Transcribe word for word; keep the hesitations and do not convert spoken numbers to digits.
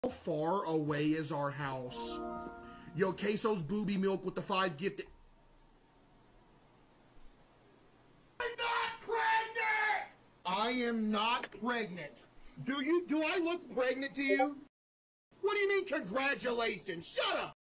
How far away is our house? Yo, Queso's booby milk with the five gifted. I'm not pregnant! I am not pregnant. Do you, do I look pregnant to you? What do you mean congratulations? Shut up!